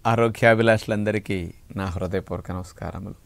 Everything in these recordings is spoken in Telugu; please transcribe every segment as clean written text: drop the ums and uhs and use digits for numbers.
ఆరోగ్యాభిలాషులందరికీ నా హృదయపూర్వక నమస్కారములు.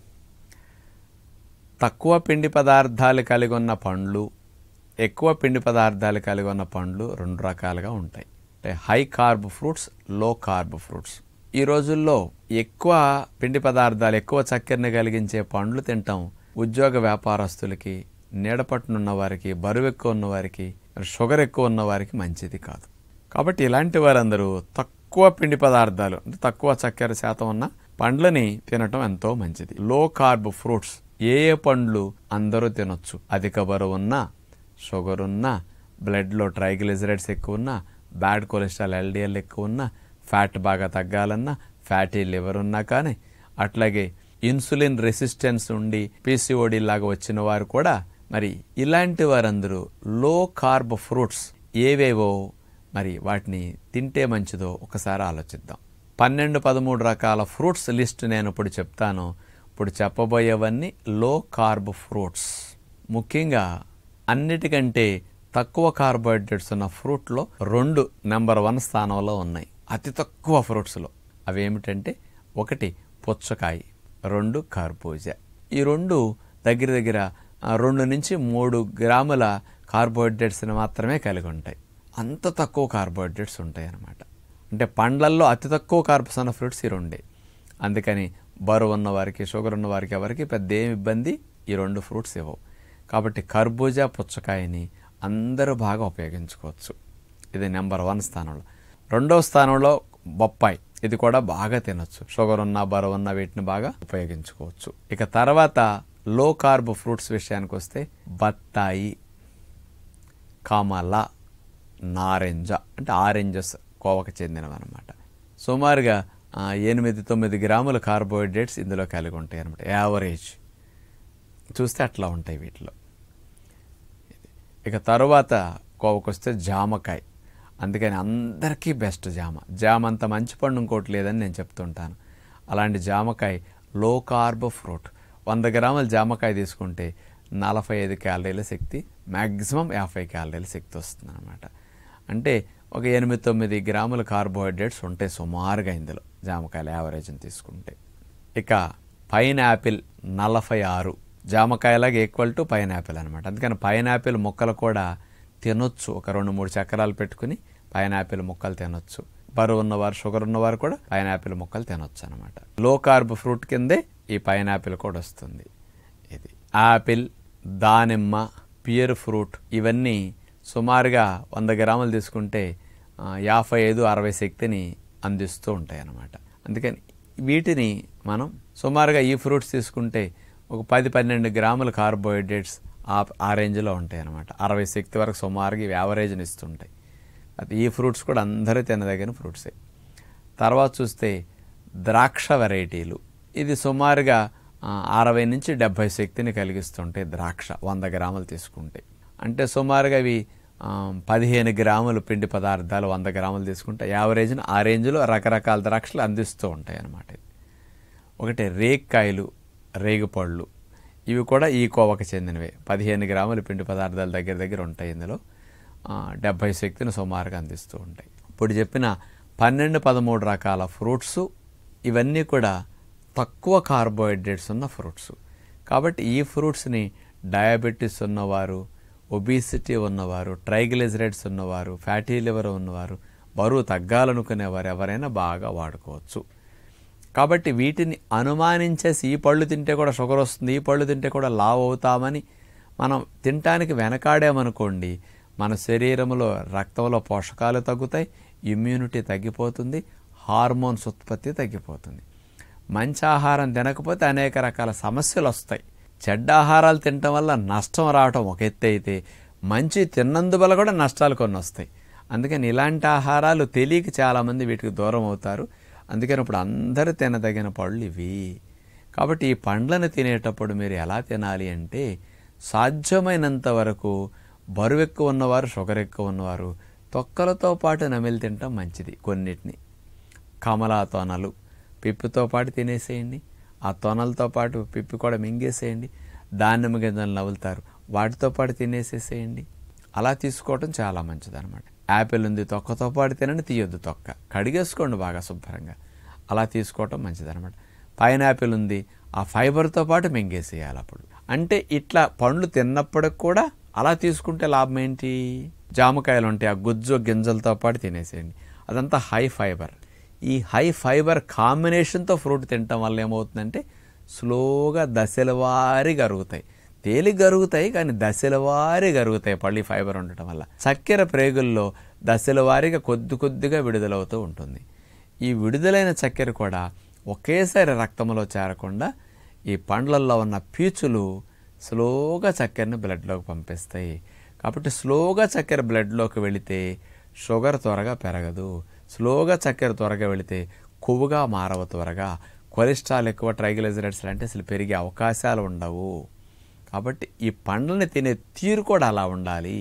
తక్కువ పిండి పదార్థాలు కలిగి ఉన్న పండ్లు, ఎక్కువ పిండి పదార్థాలు కలిగి ఉన్న పండ్లు రెండు రకాలుగా ఉంటాయి. అంటే high carb fruits, low carb fruits. ఈ రోజుల్లో ఎక్కువ పిండి పదార్థాలు, ఎక్కువ చక్కెరని కలిగించే పండ్లు తింటాం ఉద్యోగ వ్యాపారస్తులకి, నీడపట్టునున్న వారికి, బరువు ఎక్కువ ఉన్నవారికి, షుగర్ ఎక్కువ ఉన్నవారికి మంచిది కాదు. కాబట్టి ఇలాంటి వారందరూ తక్కువ పిండి పదార్థాలు, అంటే తక్కువ చక్కెర శాతం ఉన్న పండ్లని తినటం ఎంతో మంచిది. లో కార్బ్ ఫ్రూట్స్ ఏ పండ్లు అందరూ తినొచ్చు. అధిక బరువు ఉన్నా, షుగర్ ఉన్నా, బ్లడ్లో ట్రైగ్లిజరైడ్స్ ఎక్కువ ఉన్నా, బ్యాడ్ కొలెస్ట్రాల్ ఎల్డిఎల్ ఎక్కువ ఉన్నా, ఫ్యాట్ బాగా తగ్గాలన్నా, ఫ్యాటీ లివర్ ఉన్నా కానీ, అట్లాగే ఇన్సులిన్ రెసిస్టెన్స్ ఉండి పీసీఓడి లాగా వచ్చిన వారు కూడా, మరి ఇలాంటి వారందరూ లో కార్బ్ ఫ్రూట్స్ ఏవేవో మరి వాటిని తింటే మంచిదో ఒకసారి ఆలోచిద్దాం. 12-13 రకాల ఫ్రూట్స్ లిస్ట్ నేను ఇప్పుడు చెప్తాను. ఇప్పుడు చెప్పబోయేవన్నీ లో కార్బ్ ఫ్రూట్స్. ముఖ్యంగా అన్నిటికంటే తక్కువ కార్బోహైడ్రేట్స్ ఉన్న ఫ్రూట్లో 2 నెంబర్ 1 స్థానంలో ఉన్నాయి అతి తక్కువ ఫ్రూట్స్లో. అవి ఏమిటంటే, 1 పుచ్చకాయ, 2 కర్బూజా. ఈ 2 దగ్గర 2 నుంచి 3 గ్రాముల కార్బోహైడ్రేట్స్ని మాత్రమే కలిగి ఉంటాయి. అంత తక్కువ కార్బోహైడ్రేట్స్ ఉంటాయి అన్నమాట. అంటే పండ్లల్లో అతి తక్కువ కార్బ్స్ ఉన్న ఫ్రూట్స్ ఈ 2. అందుకని బరువు ఉన్నవారికి, షుగర్ ఉన్నవారికి ఎవరికి పెద్ద ఏమి ఇబ్బంది ఈ 2 ఫ్రూట్స్ ఇవ్వవు. కాబట్టి కర్బూజా, పుచ్చకాయని అందరూ బాగా ఉపయోగించుకోవచ్చు. ఇది నెంబర్ 1 స్థానంలో. 2వ స్థానంలో బొప్పాయి. ఇది కూడా బాగా తినొచ్చు. షుగర్ ఉన్న, బరువు ఉన్న వీటిని బాగా ఉపయోగించుకోవచ్చు. ఇక తర్వాత లో కార్బ్ ఫ్రూట్స్ విషయానికి వస్తే బత్తాయి, కమల, నారింజ, అంటే ఆరెంజెస్ కోవకు చెందినవన్నమాట. సుమారుగా 8-9 గ్రాముల కార్బోహైడ్రేట్స్ ఇందులో కలిగి ఉంటాయి అన్నమాట. యావరేజ్ చూస్తే అట్లా ఉంటాయి వీటిలో. ఇక తర్వాత కోవకు వస్తే జామకాయ. అందుకని అందరికీ బెస్ట్ జామ అంత మంచి పండు ఇంకోటి లేదని నేను చెప్తుంటాను. అలాంటి జామకాయ లో కార్బ్ ఫ్రూట్. 100 గ్రాముల జామకాయ తీసుకుంటే 45 క్యాలరీల శక్తి, మ్యాక్సిమం 50 క్యాలరీల శక్తి వస్తుంది అన్నమాట. అంటే ఒక 8-9 గ్రాముల కార్బోహైడ్రేట్స్ ఉంటాయి సుమారుగా ఇందులో జామకాయల యావరేజ్ని తీసుకుంటే. ఇక పైనాపిల్ 46, జామకాయలాగా ఈక్వల్ టు పైనాపిల్ అనమాట. అందుకని పైనాపిల్ ముక్కలు కూడా తినొచ్చు. ఒక 2-3 చక్రాలు పెట్టుకుని పైనాపిల్ ముక్కలు తినొచ్చు. బరువు ఉన్నవారు, షుగర్ ఉన్నవారు కూడా పైనాపిల్ ముక్కలు తినొచ్చు అనమాట. లో కార్బ్ ఫ్రూట్ కిందే ఈ పైనాపిల్ కూడా వస్తుంది. ఇది యాపిల్, దానిమ్మ, పియర్ ఫ్రూట్ ఇవన్నీ సుమారుగా 100 గ్రాములు తీసుకుంటే 55-60 శక్తిని అందిస్తూ ఉంటాయి అన్నమాట. అందుకని వీటిని మనం సుమారుగా ఈ ఫ్రూట్స్ తీసుకుంటే ఒక 10-12 గ్రాముల కార్బోహైడ్రేట్స్ ఆ రేంజ్లో ఉంటాయి అన్నమాట. 60 శక్తి వరకు సుమారుగా ఇవి యావరేజ్ని ఇస్తుంటాయి. అది ఈ ఫ్రూట్స్ కూడా అందరూ తినదగిన ఫ్రూట్సే. తర్వాత చూస్తే ద్రాక్ష వెరైటీలు. ఇది సుమారుగా 60-70 శక్తిని కలిగిస్తుంటాయి ద్రాక్ష 100 గ్రాములు తీసుకుంటే. అంటే సుమారుగా ఇవి 15 గ్రాములు పిండి పదార్థాలు 100 గ్రాములు తీసుకుంటే యావరేజ్ని ఆ రేంజ్లో రకరకాల ద్రాక్షలు అందిస్తూ ఉంటాయి అన్నమాట. ఒకటి రేగికాయలు, రేగిపళ్ళు. ఇవి కూడా ఈ కోవకు చెందినవే. 15 గ్రాముల పిండి పదార్థాలు దగ్గర ఉంటాయి. ఇందులో 70 శక్తిని సుమారుగా అందిస్తూ ఉంటాయి. ఇప్పుడు చెప్పిన 12-13 రకాల ఫ్రూట్స్ ఇవన్నీ కూడా తక్కువ కార్బోహైడ్రేట్స్ ఉన్న ఫ్రూట్స్. కాబట్టి ఈ ఫ్రూట్స్ని డయాబెటీస్ ఉన్నవారు, ఒబిసిటీ ఉన్నవారు, ట్రైగ్లిజరైడ్స్ ఉన్నవారు, ఫ్యాటీ లివర్ ఉన్నవారు, బరువు తగ్గాలనుకునేవారు ఎవరైనా బాగా వాడుకోవచ్చు. కాబట్టి వీటిని అనుమానించేసి ఈ పళ్ళు తింటే కూడా షుగర్ వస్తుంది, ఈ పళ్ళు తింటే కూడా లావు అవుతామని మనం తినటానికి వెనకాడామనుకోండి, మన శరీరంలో రక్తంలో పోషకాలు తగ్గుతాయి, ఇమ్యూనిటీ తగ్గిపోతుంది, హార్మోన్స్ ఉత్పత్తి తగ్గిపోతుంది. మంచి ఆహారం తినకపోతే అనేక రకాల సమస్యలు వస్తాయి. చెడ్డ ఆహారాలు తినటం వల్ల నష్టం రావటం ఒక ఎత్తు అయితే, మంచి తిన్నందువల్ల కూడా నష్టాలు కొన్ని వస్తాయి. అందుకని ఇలాంటి ఆహారాలు తెలియక చాలామంది వీటికి దూరం అవుతారు. అందుకని ఇప్పుడు అందరూ తినదగిన పళ్ళు ఇవి. కాబట్టి ఈ పండ్లను తినేటప్పుడు మీరు ఎలా తినాలి అంటే, సాధ్యమైనంత వరకు బరువు ఎక్కువ ఉన్నవారు, షుగర్ ఎక్కువ ఉన్నవారు తొక్కలతో పాటు నమిలి తినటం మంచిది. కొన్నిటిని కమలా తొనలు పిప్పుతో పాటు తినేసేయండి. ఆ తొనలతో పాటు పిప్పి కూడా మింగేసేయండి. దానిమ్మ గింజలు నవ్వులుతారు, వాటితో పాటు తినేసేసేయండి. అలా తీసుకోవటం చాలా మంచిది అనమాట. యాపిల్ ఉంది, తొక్కతో పాటు తినండి, తీయొద్దు తొక్క. కడిగేసుకోండి బాగా శుభ్రంగా. అలా తీసుకోవటం మంచిదన్నమాట. పైనాపిల్ ఉంది, ఆ ఫైబర్తో పాటు మింగేసేయాలి అప్పుడు. అంటే ఇట్లా పండ్లు తిన్నప్పటికి కూడా అలా తీసుకుంటే లాభం ఏంటి? జామకాయలు ఉంటాయి, ఆ గుజ్జు గింజలతో పాటు తినేసేయండి, అదంతా హై ఫైబర్. ఈ హై ఫైబర్ కాంబినేషన్తో ఫ్రూట్ తినటం వల్ల ఏమవుతుందంటే స్లోగా దశల వారీ గరుగుతాయి. తేలిక గరుగుతాయి కానీ దశల వారీ గరుగుతాయి పళ్ళు ఫైబర్ ఉండటం వల్ల. చక్కెర ప్రేగుల్లో దశల వారీగా కొద్ది కొద్దిగా విడుదలవుతూ ఉంటుంది. ఈ విడుదలైన చక్కెర కూడా ఒకేసారి రక్తంలో చేరకుండా ఈ పండ్లల్లో ఉన్న పీచులు స్లోగా చక్కెరని బ్లడ్లోకి పంపిస్తాయి. కాబట్టి స్లోగా చక్కెర బ్లడ్లోకి వెళితే షుగర్ త్వరగా పెరగదు. స్లోగా చక్కెర త్వరగా వెళితే కొవ్వుగా మారవ త్వరగా. కొలెస్ట్రాల్ ఎక్కువ, ట్రైగ్లిజరైడ్స్ లాంటి అసలు పెరిగే అవకాశాలు ఉండవు. కాబట్టి ఈ పండ్లని తినే తీరు కూడా అలా ఉండాలి.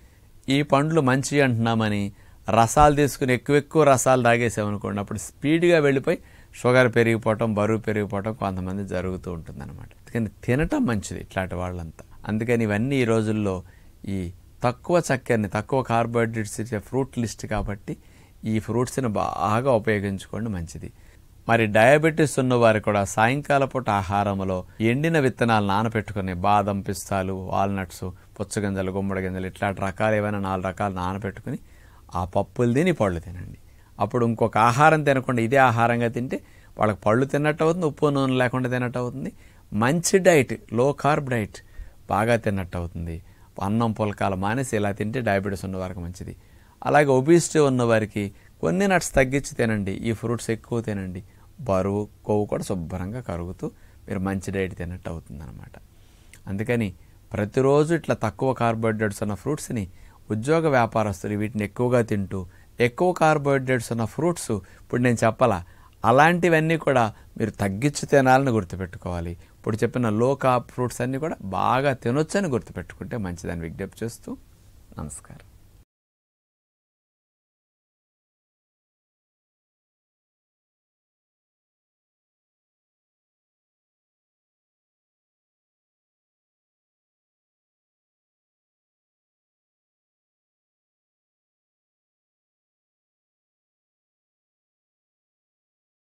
ఈ పండ్లు మంచి అంటున్నామని రసాలు తీసుకుని ఎక్కువ రసాలు తాగేసామనుకోండి, అప్పుడు స్పీడ్గా వెళ్ళిపోయి షుగర్ పెరిగిపోవటం, బరువు పెరిగిపోవటం కొంతమంది జరుగుతూ ఉంటుందన్నమాట. అందుకని తినటం మంచిది ఇట్లాంటి వాళ్ళంతా. అందుకని ఇవన్నీ ఈ రోజుల్లో ఈ తక్కువ చక్కెరని, తక్కువ కార్బోహైడ్రేట్స్ ఇచ్చే ఫ్రూట్ లిస్ట్ కాబట్టి ఈ ఫ్రూట్స్ని బాగా ఉపయోగించుకోండి, మంచిది. మరి డయాబెటీస్ ఉన్నవారు కూడా సాయంకాల పూట ఆహారంలో ఎండిన విత్తనాలు నానబెట్టుకుని, బాదం, పిస్తాలు, వాల్నట్స్, పుచ్చగింజలు, గుమ్మడి గింజలు ఇట్లాంటి రకాలు ఏమైనా 4 రకాలు నానబెట్టుకుని ఆ పప్పులు తిని పళ్ళు తినండి. అప్పుడు ఇంకొక ఆహారం తినకుండా ఇదే ఆహారంగా తింటే వాళ్ళకి పళ్ళు తిన్నట్టు అవుతుంది, ఉప్పు నూనె లేకుండా తిన్నట్టు అవుతుంది. మంచి డైట్, లో కార్బ్ డైట్ బాగా తిన్నట్టు అవుతుంది. అన్నం పులకాలు మానేసి ఇలా తింటే డయాబెటీస్ ఉన్నవారికి మంచిది. అలాగే ఒబిసిటీ ఉన్నవారికి కొన్ని నట్స్ తగ్గించి తినండి, ఈ ఫ్రూట్స్ ఎక్కువ తినండి. బరువు, కొవ్వు కూడా శుభ్రంగా కరుగుతూ మీరు మంచి డైట్ తిన్నట్టు అవుతుంది అనమాట. అందుకని ప్రతిరోజు ఇట్లా తక్కువ కార్బోహైడ్రేట్స్ ఉన్న ఫ్రూట్స్ని ఉద్యోగ వ్యాపారస్తులు వీటిని ఎక్కువగా తింటూ, ఎక్కువ కార్బోహైడ్రేట్స్ ఉన్న ఫ్రూట్స్ ఇప్పుడు నేను చెప్పాలా అలాంటివన్నీ కూడా మీరు తగ్గించి తినాలని గుర్తుపెట్టుకోవాలి. ఇప్పుడు చెప్పిన లో కార్బ్ ఫ్రూట్స్ అన్నీ కూడా బాగా తినొచ్చని గుర్తుపెట్టుకుంటే మంచిదని విజ్ఞప్తి చేస్తూ నమస్కారం.